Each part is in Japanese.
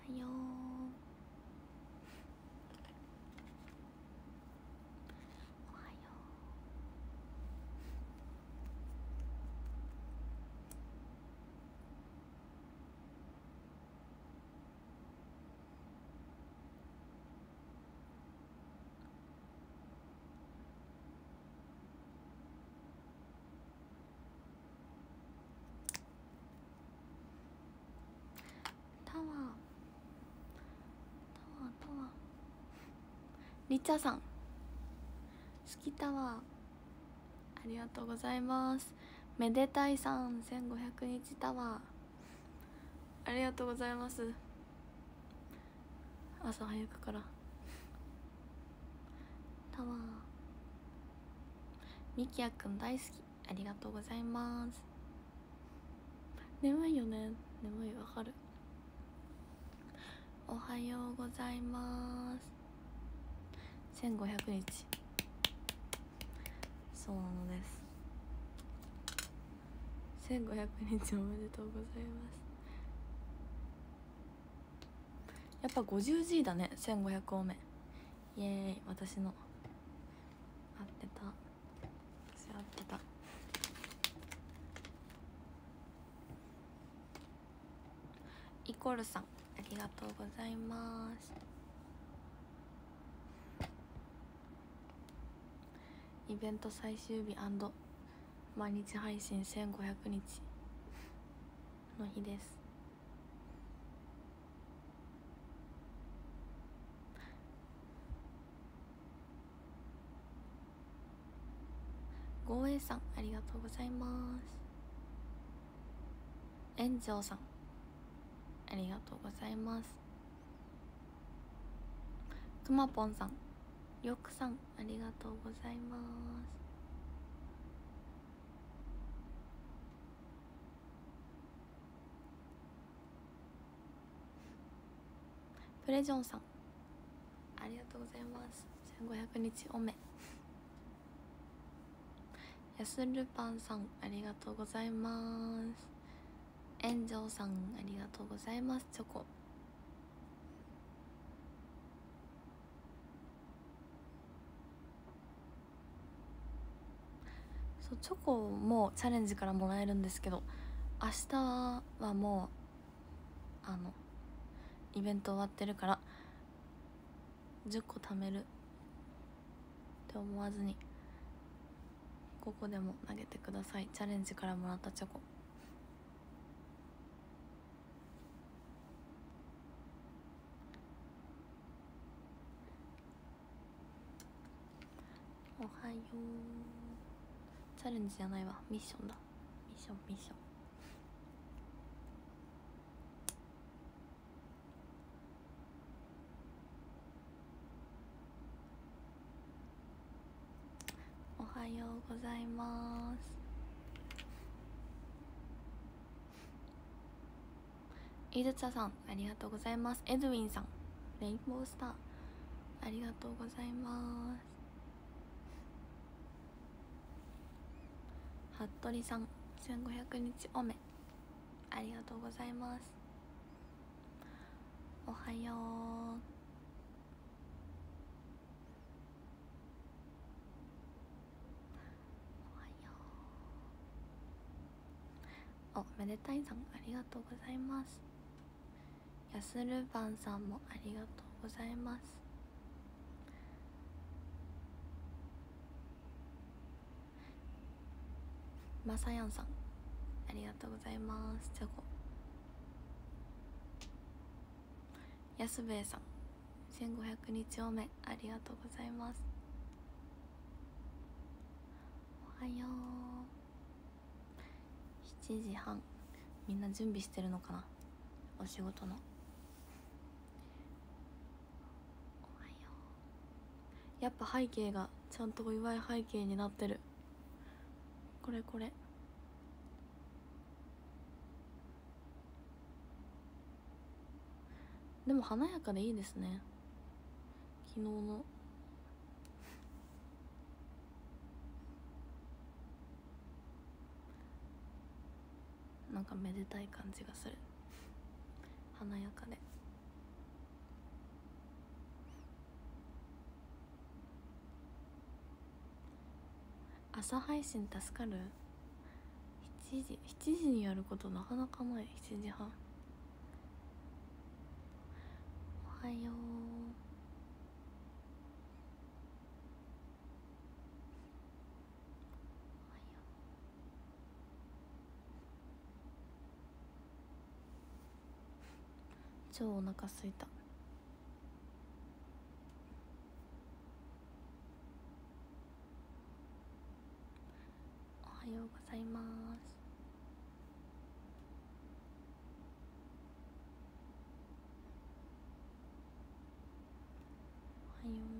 よう。おはよタワーリチャさん、好きタワーありがとうございます。めでたいさん、1500日タワーありがとうございます。朝早くからタワー。みきやくん大好き、ありがとうございます。眠いよね、眠い、わかる。おはようございます。1500日、そうなのです。1500日おめでとうございます。やっぱ 50G だね、1500多め。イエーイ、私の合ってた、私合ってた。イコールさん、ありがとうございます。イベント最終日&毎日配信1500日の日です。ゴーエイさん、ありがとうございます。炎上さん、ありがとうございます。くまぽんさん、よくさん、ありがとうございます。プレジョンさん、ありがとうございます。1500日おめ。やするパンさん、ありがとうございます。炎上さん、ありがとうございます。チョコ。そう、チョコもチャレンジからもらえるんですけど、明日はもうイベント終わってるから10個貯めるって思わずに5個でも投げてください。チャレンジからもらったチョコ。おはよう。チャレンジじゃないわ、ミッションだ。ミッション。おはようございます。イルツァさん、ありがとうございます。エドウィンさん、レインボースター、ありがとうございます。服部さん、1500日おめ、ありがとうございます。おはよう。お、めでたいさん、ありがとうございます。やするばんさんもありがとうございます。まさやんさん、ありがとうございます。チョコ。やすべえさん、1500日おめ、ありがとうございます。おはよう。7時半、みんな準備してるのかな、お仕事の。おはよう。やっぱ背景がちゃんとお祝い背景になってる。これでも華やかでいいですね、昨日の。なんかめでたい感じがする、華やかで。 朝配信助かる。7時にやることなかなかない。7時半。おはよう。超お腹すいた。おはようございます。おはよう。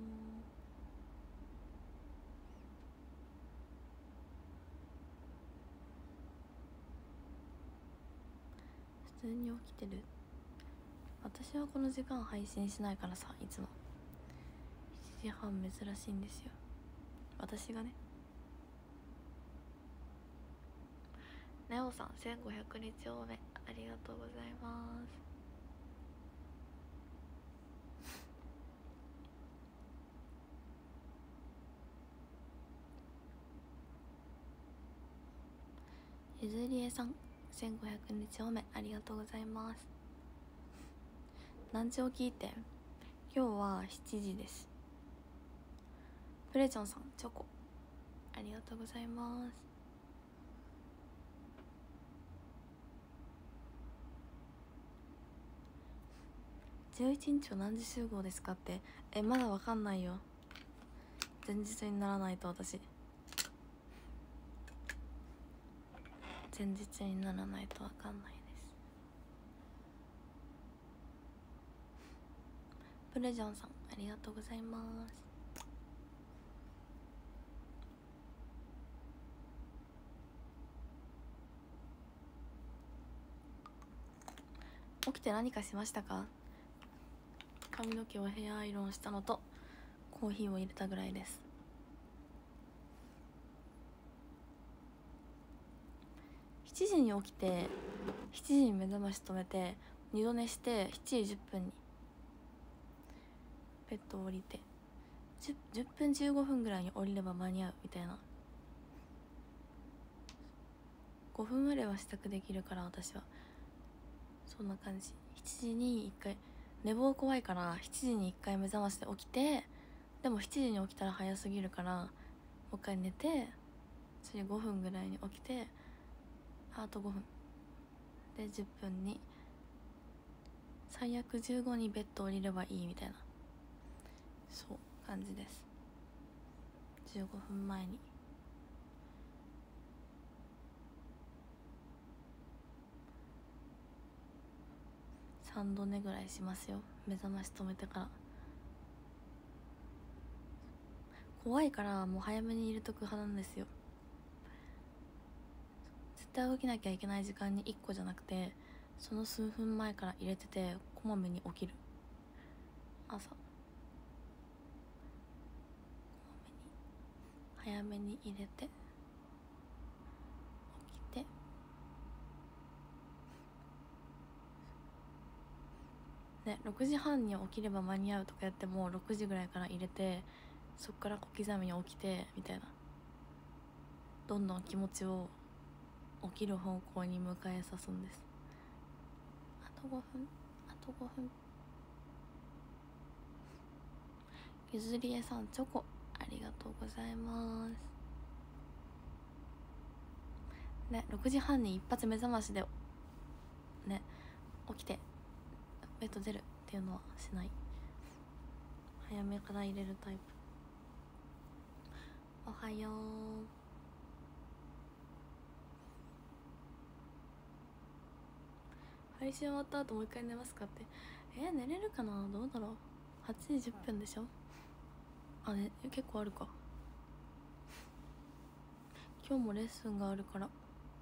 普通に起きてる。私はこの時間配信しないからさ、いつも7時半珍しいんですよ、私がね。ネオさん1500日おめありがとうございます。ゆずりえさん1500日おめありがとうございます。何時起きって今日は7時です。プレチョンさんチョコありがとうございます。11日は何時集合ですかって。まだわかんないよ。前日にならないと。私前日にならないとわかんないです。プレジョンさんありがとうございます。起きて何かしましたか？髪の毛をヘアアイロンしたのとコーヒーを入れたぐらいです。7時に起きて7時に目覚まし止めて二度寝して7時10分にベッドを降りて 10分15分ぐらいに降りれば間に合うみたいな。5分までは支度できるから私はそんな感じ。7時に1回寝坊怖いから7時に1回目覚ましで起きて、でも7時に起きたら早すぎるからもう一回寝て、それ5分ぐらいに起きてあと5分で10分に最悪15にベッド降りればいいみたいな、そう感じです。15分前に3度寝ぐらいしますよ、目覚まし止めてから。怖いからもう早めに入れとく派なんですよ。絶対起きなきゃいけない時間に1個じゃなくて、その数分前から入れててこまめに起きる。朝こまめに早めに入れて起きて、ね、6時半に起きれば間に合うとかやっても6時ぐらいから入れて、そっから小刻みに起きてみたいな、どんどん気持ちを起きる方向に迎えさすんです。あと5分あと5分。ゆずりえさんチョコありがとうございますね。6時半に一発目覚ましでね起きてベッド出るっていうのはしない。早めから入れるタイプ。おはよう。配信終わった後もう一回寝ますかって。寝れるかな、どうだろう。8時10分でしょ。あれ結構あるか。今日もレッスンがあるから。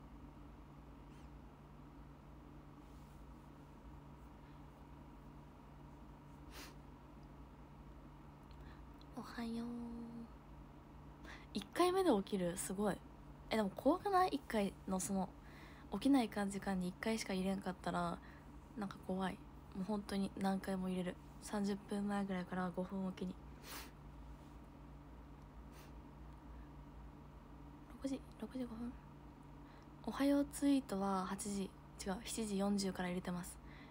おはよう。1回目で起きる、すごい。でも怖くない？ 1 回のその起きない時間に1回しか入れんかったらなんか怖い。もう本当に何回も入れる。30分前ぐらいから5分おきに。 6時5分。おはようツイートは8時、違う、7時40から入れてます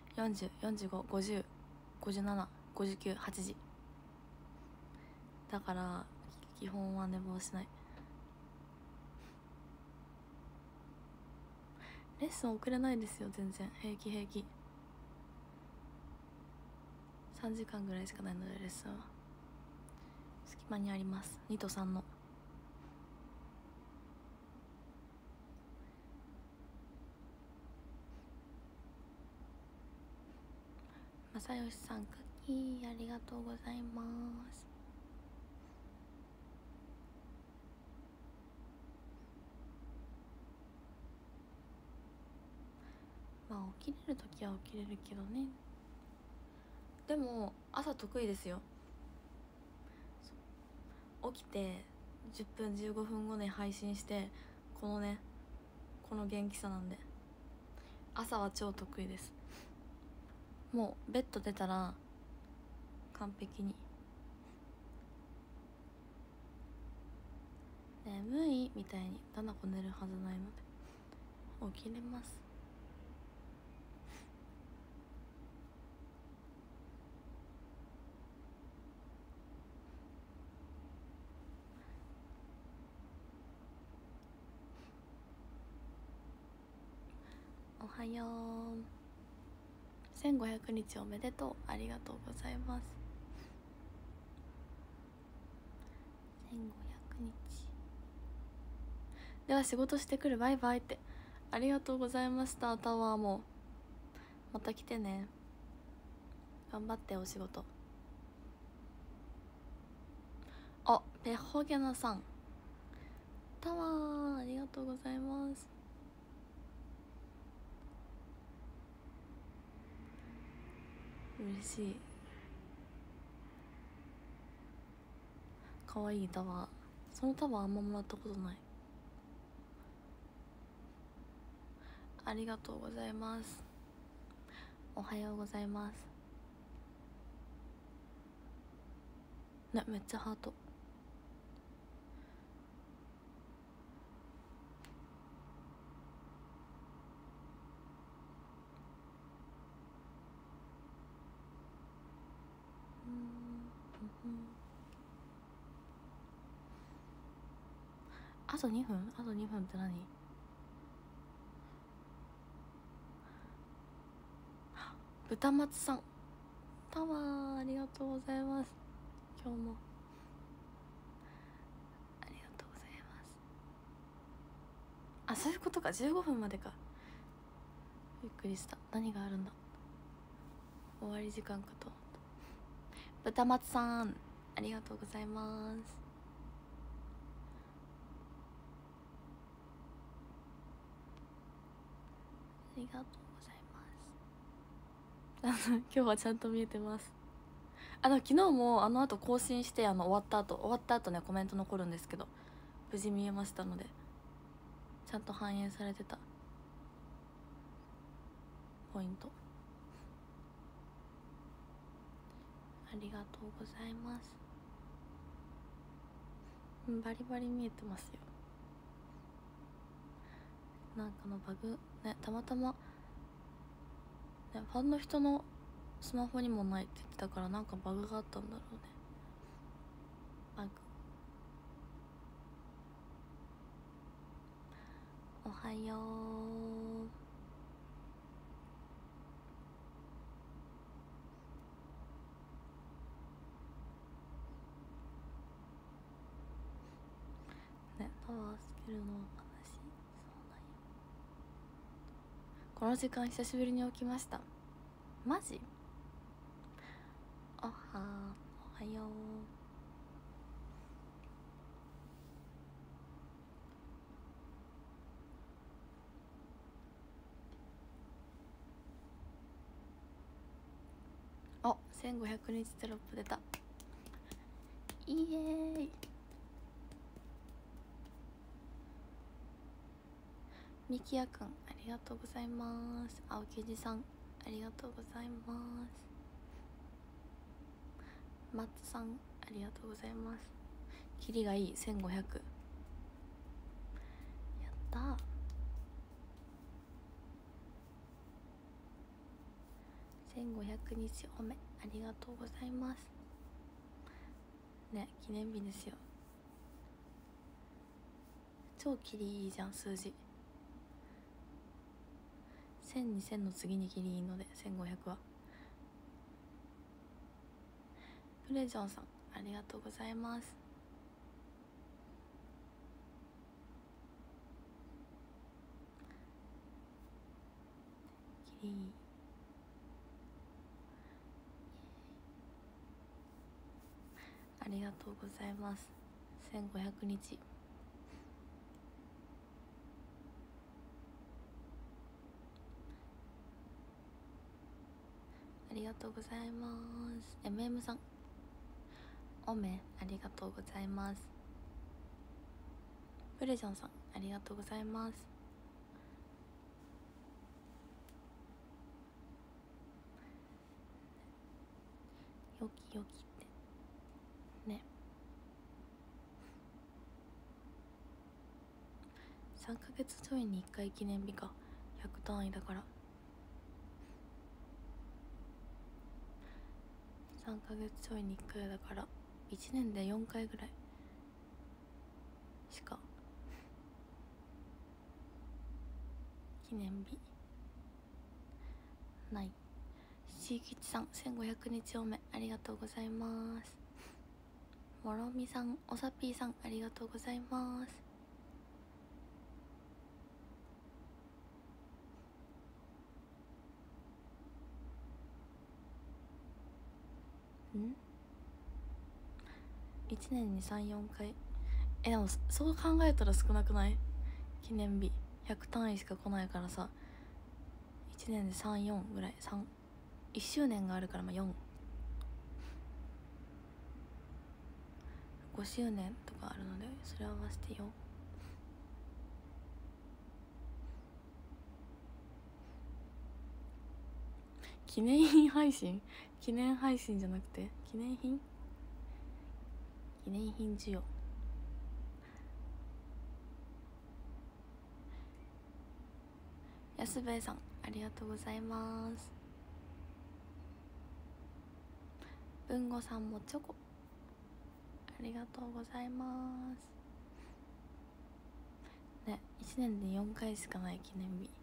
。40、45、50、57、59、8時だから、基本は寝坊しない。レッスン遅れないですよ、全然。平気平気。3時間ぐらいしかないので、レッスンは隙間にあります。2と3の。正義さん、クッキーありがとうございます。まあ起きれるときは起きれるけどね。でも朝得意ですよ。起きて10分15分後に配信して、この元気さなんで、朝は超得意です。もうベッド出たら完璧に眠いみたいにだなこ寝るはずないので起きれます。おはよう。1500日おめでとう。ありがとうございます。1500日では仕事してくる、バイバイって。ありがとうございました。タワーもまた来てね。頑張ってお仕事。あ、ペホゲナさん、タワーありがとうございます。嬉しい。かわいいタワー。そのタワーあんまもらったことない。ありがとうございます。おはようございますね。めっちゃハート。あと2分。あと2分って何？豚松さん、タワーありがとうございます。今日もありがとうございます。あ、そういうことか。15分までか。びっくりした。何があるんだ。終わり時間かと思った。豚松さんありがとうございます。ありがとうございます。今日はちゃんと見えてます。昨日もあの後更新して、終わった後ねコメント残るんですけど、無事見えましたので、ちゃんと反映されてた。ポイントありがとうございます。バリバリ見えてますよ。なんかのバグね、たまたまね、ファンの人のスマホにもないって言ってたから、なんかバグがあったんだろうね。バグ。おはよう。ね、タワーつけるのは悲しい。そうなんよ。この時間久しぶりに起きました。マジ？おはよう。あ、1500日テロップ出た。イエーイ。みきやくんありがとうございます。青木じさんありがとうございます。マッツさんありがとうございます。キリがいい。1500 た。1500日おめありがとうございますね。記念日ですよ。超キリいいじゃん数字。1000、2000の次にキリいいので1500は。プレジョンさんありがとうございます。キリいいありがとうございます。1500日ありがとうございます。 MM さんおめありがとうございます。プレジョンさんありがとうございます。よきよきってね。3ヶ月ちょいに1回記念日か。100単位だから3ヶ月ちょいに1回だから1年で4回ぐらいしか記念日ない。しきちさん1500日おめありがとうございます。もろみさんおさぴーさんありがとうございます。1年に3、4回。でもそう考えたら少なくない？記念日100単位しか来ないからさ、1年で3、4ぐらい。1周年があるからまあ4、5周年とかあるのでそれ合わせてよ。記念品配信？記念配信じゃなくて記念品？記念品需要。安兵衛さんありがとうございます。文吾さんもチョコありがとうございますね。1年で4回しかない記念日。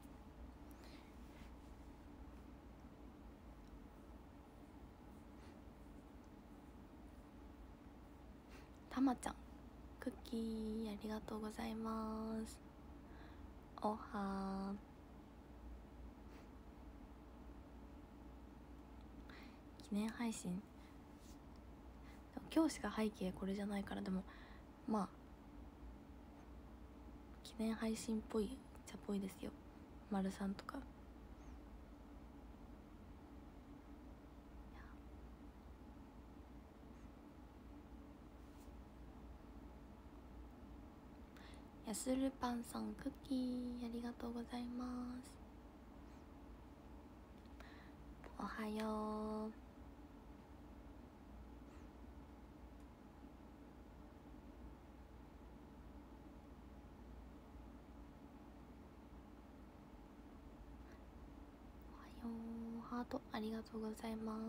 たまちゃんクッキーありがとうございます。おはー。記念配信今日しか背景これじゃないから、でもまあ記念配信っぽいじゃっぽいですよ。丸さんとかやするパンさんクッキーありがとうございます。おはよう。おはよう。ハートありがとうございます。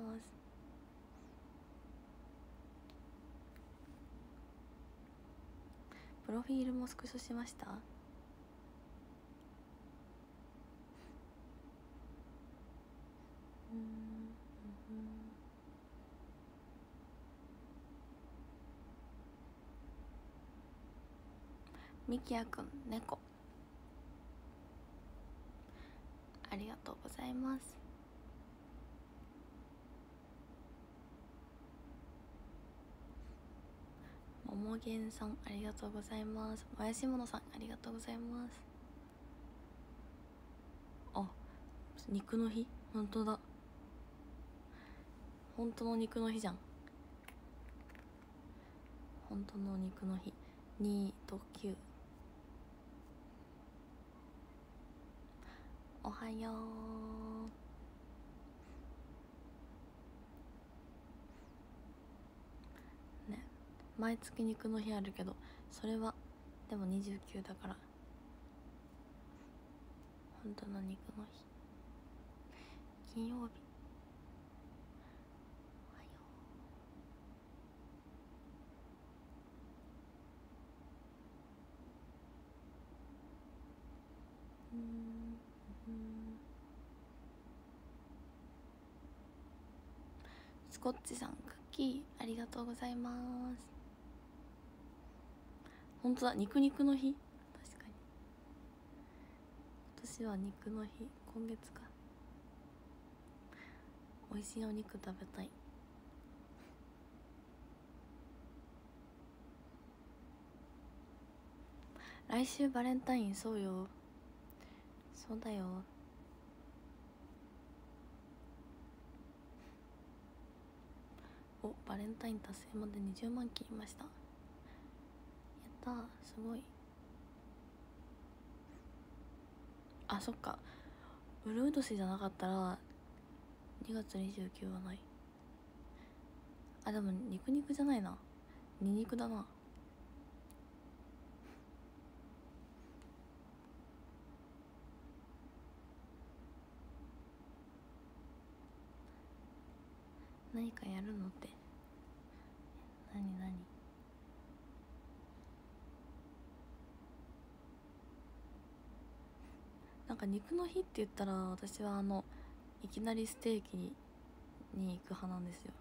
プロフィールもスクショしました。みきやくん猫ありがとうございます。ももげんさんありがとうございます。もやしものさんありがとうございます。あ、肉の日？本当だ、本当の肉の日じゃん。本当の肉の日2と9。おはようね。毎月肉の日あるけどそれはでも29だから本当の肉の日、金曜日。おはよう。スコッチさん、クッキーありがとうございます。本当だ、肉肉の日。確かに今年は肉の日。今月か。美味しいお肉食べたい。来週バレンタイン。そうよ、そうだよ。お、バレンタイン達成まで20万切りました。やったー、すごい。あ、そっか、うるう年じゃなかったら2月29はない。あ、でも肉肉じゃないな、に肉だな。何かやるのって、何なんか肉の日って言ったら私はいきなりステーキに行く派なんですよ。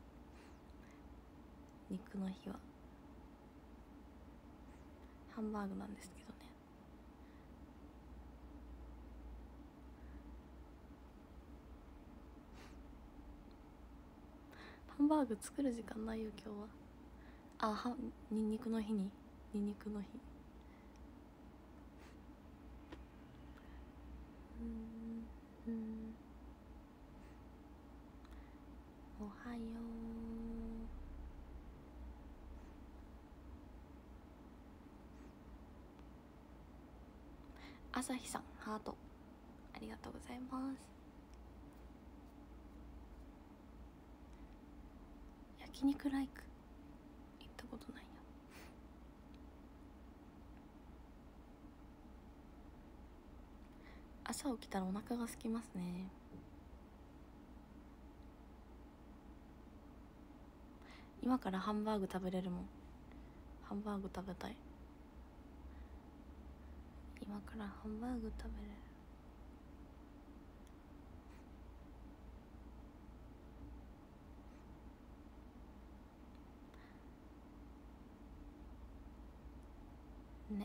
肉の日はハンバーグなんですけどね。ハンバーグ作る時間ないよ今日は。ニンニクの日に、ニンニクの日。おはよう。朝日さん、ハートありがとうございます。焼肉ライク行ったことないや。朝起きたらお腹が空きますね。今からハンバーグ食べれるもん。ハンバーグ食べたい。今からハンバーグ食べれる。ね。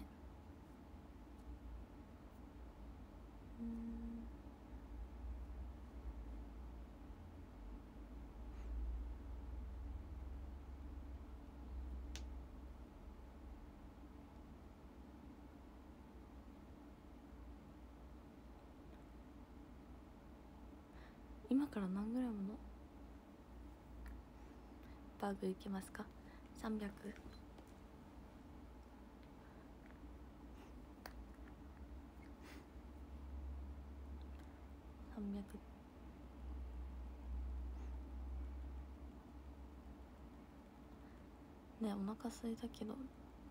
今から何グラムのバーグいけますか。300。ね、お腹空いたけど。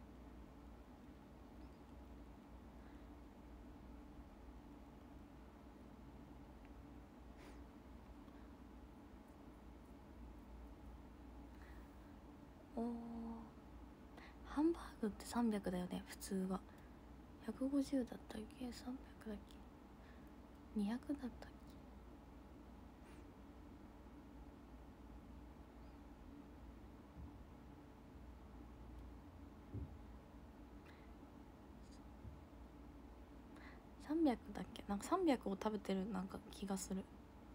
おー、ハンバーグって300だよね普通は。150だったっけ、300だっけ、200だったっけ。300だっけ。なんか300を食べてるなんか気がする。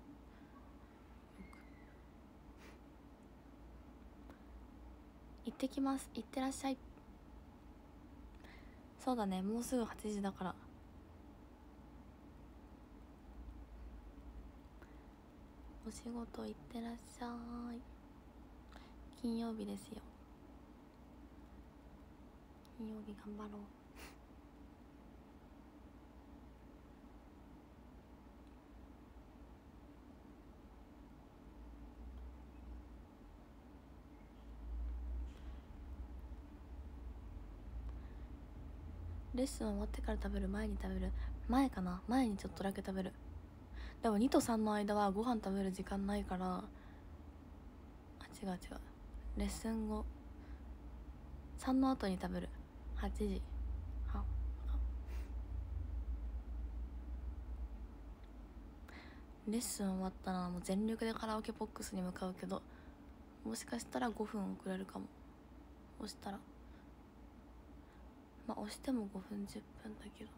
行ってきます。行ってらっしゃい。そうだね、もうすぐ8時だから。お仕事行ってらっしゃい。金曜日ですよ。金曜日頑張ろう。 レッスン終わってから食べる、前に食べる、前かな、前にちょっとだけ食べる。でも2と3の間はご飯食べる時間ないから、あ、違う違う、レッスン後3の後に食べる。8時半。レッスン終わったらもう全力でカラオケボックスに向かうけど、もしかしたら5分遅れるかも。押したら、まあ押しても5分10分だけど。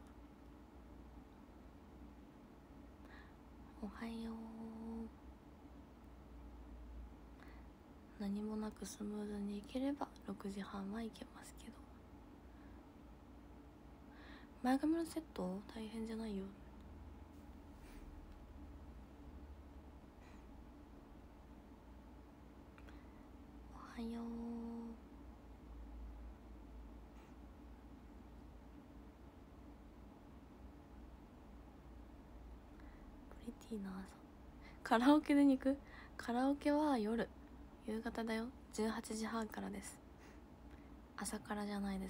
おはよう。何もなくスムーズにいければ6時半はいけますけど、前髪のセット大変じゃないよ。おはよう。プリティな朝。カラオケでに行く？カラオケは夜、夕方だよ。18時半からです。朝からじゃないです。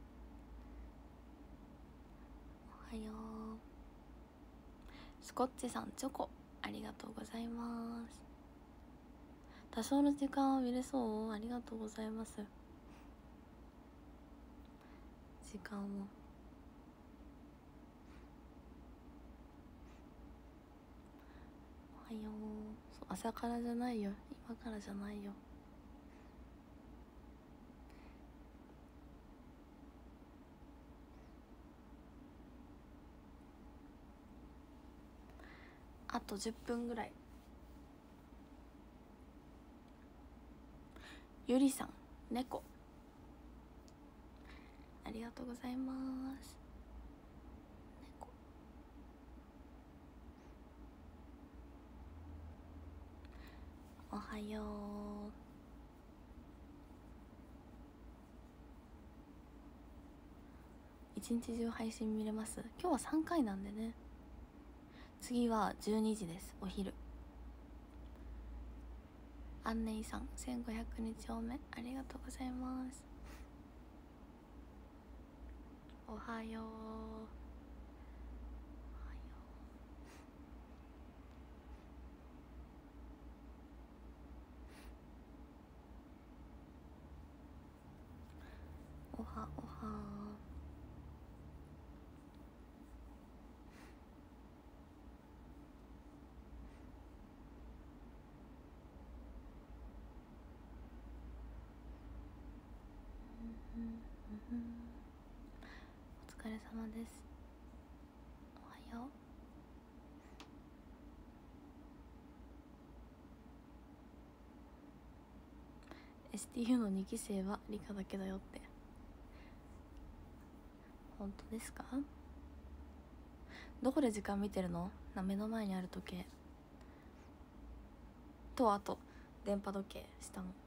おはよう。スコッチさん、チョコありがとうございます。多少の時間を見れそう？ありがとうございます。時間を。おはよう。そう、朝からじゃないよ、今からじゃないよ。あと10分ぐらい。ゆりさん、猫ありがとうございます。猫、おはよう。一日中配信見れます。今日は3回なんでね。次は12時です、お昼。アンネイさん、1500日おめありがとうございます。おはよう。おはおは。お疲れ様です。おはよう。 STU の2期生は理科だけだよって、本当ですか？どこで時間見てるの？目の前にある時計と、あと電波時計下の。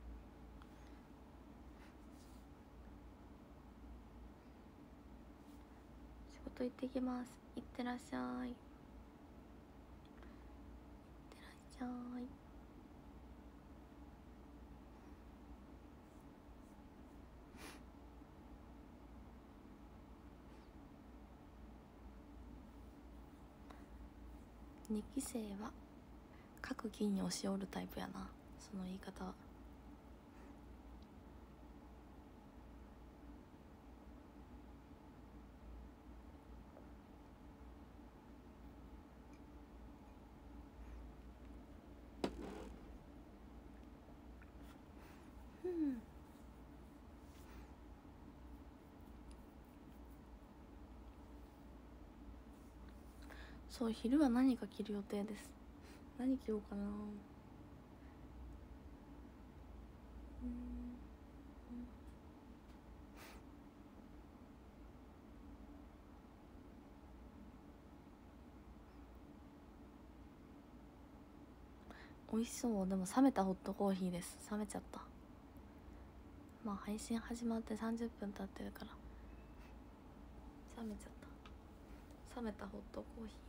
仕事行ってきます。いってらっしゃい。いってらっしゃい。2期生は各銀に押し折るタイプやな、その言い方は。そう、昼は何か着る予定です。何着ようかな。美味しそう。でも冷めたホットコーヒーです。冷めちゃった。まあ配信始まって30分経ってるから冷めちゃった。冷めたホットコーヒーです。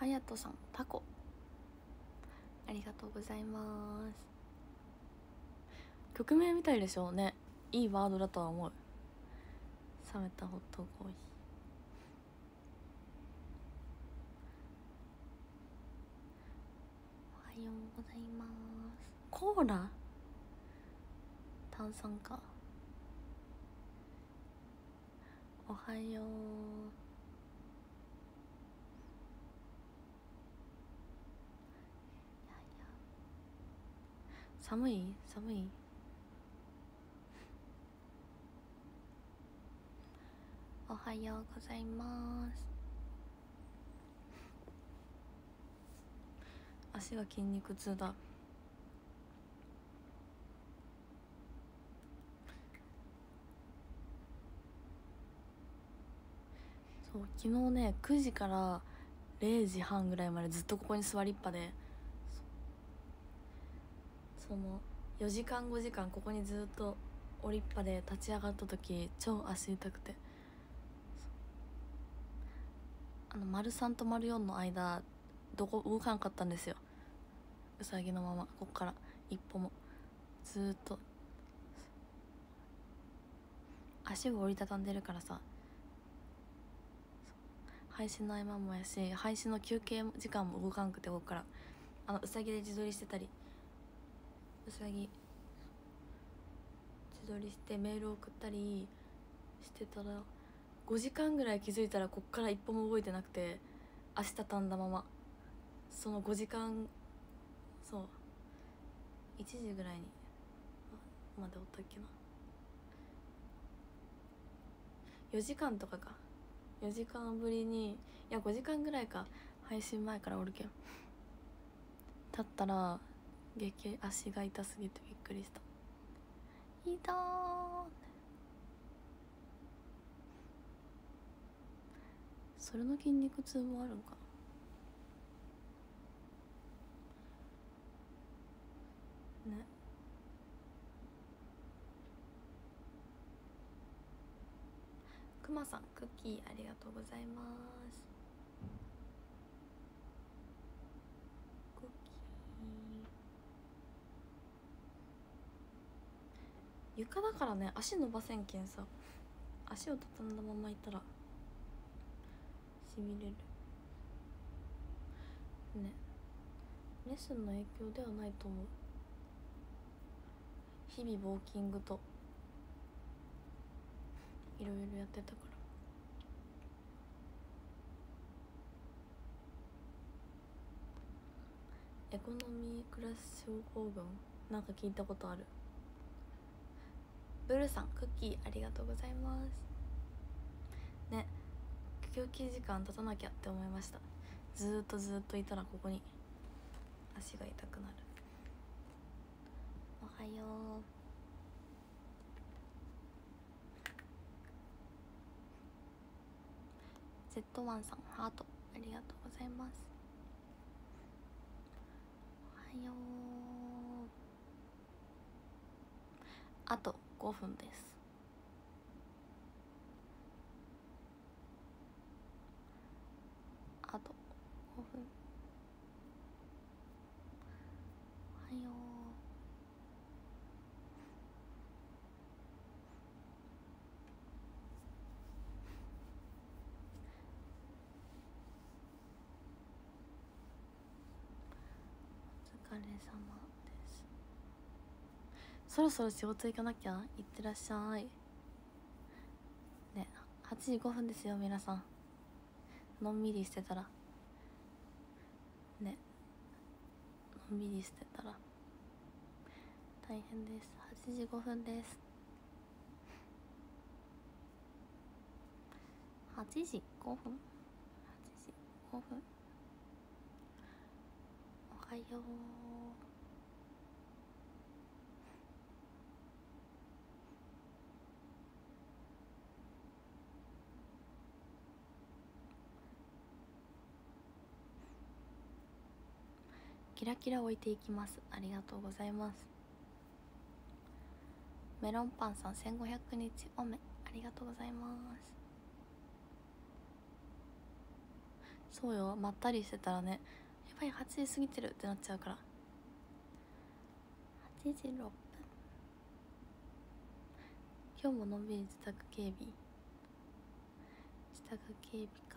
やとさんタコありがとうございます。曲名みたいでしょうね。いいワードだとは思う。冷めたホットコーヒー。おはようございます。コーラ炭酸か。おはよう。いやいや寒い寒い。おはようございます。足が筋肉痛だ。そう昨日ね9時から0時半ぐらいまでずっとここに座りっぱで、その4時間5時間ここにずっとおりっぱで立ち上がった時超足痛くて、丸3と丸4の間どこ動かんかったんですよ。うさぎのままこっから一歩もずっと足を折りたたんでるからさ、配信の合間もやし配信の休憩時間も動かんくて、こっからうさぎで自撮りしてたり、うさぎ自撮りしてメール送ったりしてたら5時間ぐらい気づいたらこっから一歩も動いてなくて、足畳んだままその5時間、そう1時ぐらいにまでおったっけな、4時間とかか、4時間ぶりに、いや5時間ぐらいか、配信前からおるけん立ったら足が痛すぎてびっくりした。痛ー。それの筋肉痛もあるんかなね。くまさんクッキーありがとうございます。クッキー床だからね、足伸ばせんけんさ、足を畳んだままいたらしびれるね。レッスンの影響ではないと思う。日々ウォーキングといろいろやってたから。エコノミークラス症候群なんか聞いたことある。ブルさんクッキーありがとうございますね。休憩時間経たなきゃって思いました。ずっといたらここに足が痛くなる。おはよう。Z1 さんハートありがとうございます。おはよう。あと5分です。あと5分。おはよう。お疲れ様です。そろそろ仕事行かなきゃ。いってらっしゃいね。8時5分ですよ皆さん。のんびりしてたらね、のんびりしてたら大変です。8時5分です。8時5分、8時5分。おはよう。キラキラ置いていきます。ありがとうございます。メロンパンさん1500日おめありがとうございます。 そうよ、まったりしてたらね、やばい8時過ぎてるってなっちゃうから。8時6分。今日ものんびり自宅警備、自宅警備か。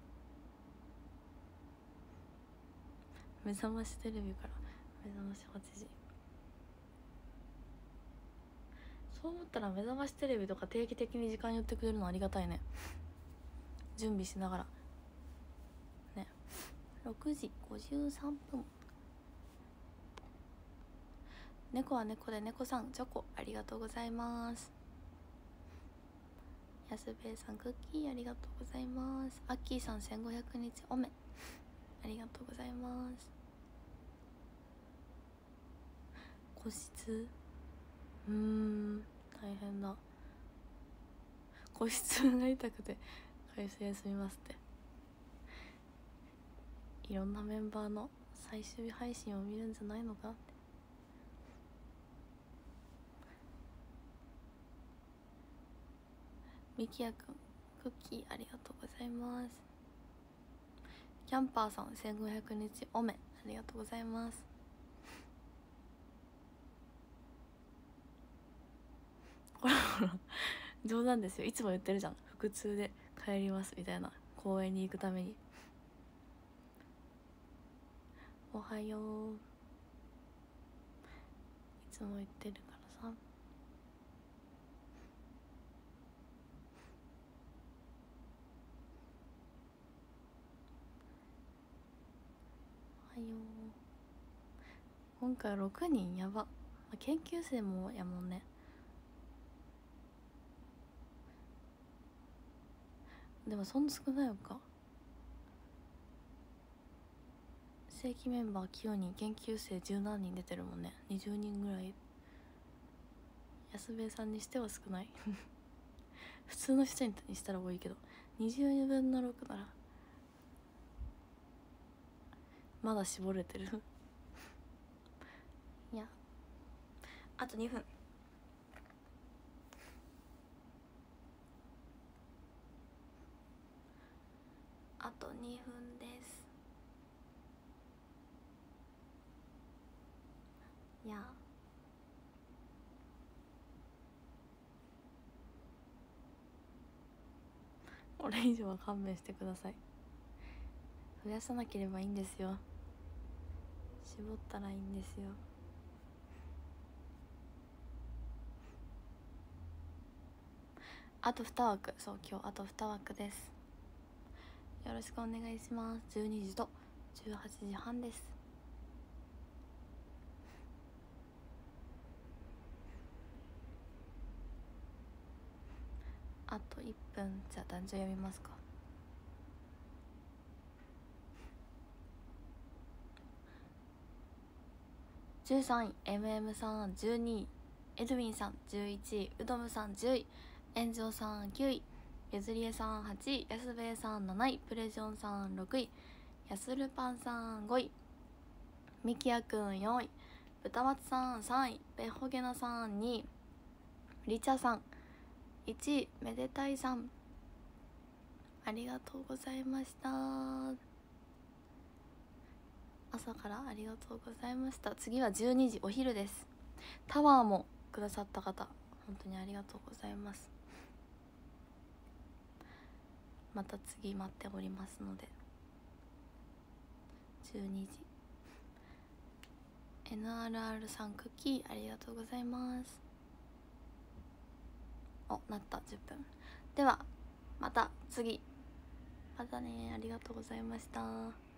目覚ましテレビから目覚まし8時。そう思ったら目覚ましテレビとか定期的に時間言ってくれるのありがたいね。準備しながらね。6時53分。猫は猫で猫さんチョコありがとうございます。やすべえさんクッキーありがとうございます。アッキーさん1500日おめありがとうございます。個室大変だ。個室が痛くて会社休みますって。いろんなメンバーの最終日配信を見るんじゃないのかって。みきやくんクッキーありがとうございます。キャンパーさん1500日おめありがとうございます。ほらほら冗談ですよ。いつも言ってるじゃん、腹痛で帰りますみたいな、公園に行くために。おはよう、いつも言ってるからさ。おはよう。今回6人やば。研究生もやもんね。でもそんな少ないのか。正規メンバー9人、研究生10何人出てるもんね。20人ぐらい。安部さんにしては少ない普通の人にしたら多いけど、20分の6ならまだ絞れてるいや、あと2分。あと2分です。いや、これ以上は勘弁してください。増やさなければいいんですよ。絞ったらいいんですよ。あと2枠。そう、今日あと2枠です。よろしくお願いします。12時と18時半です。あと1分。じゃあ男女読みますか。13位 MM さん、12位エドウィンさん、11位ウドムさん、10位炎上さん、9位ゆずりえさん、8位やすべえさん、7位プレジョンさん、6位やするパンさん、5位みきやくん、4位豚松さん、3位べほげなさん、2位りちゃさん、1位めでたいさん。ありがとうございました。朝からありがとうございました。次は12時お昼です。タワーもくださった方本当にありがとうございます。また次待っておりますので。12時 NRR さんクッキーありがとうございます。お、なった。10分ではまた次。またね。ありがとうございました。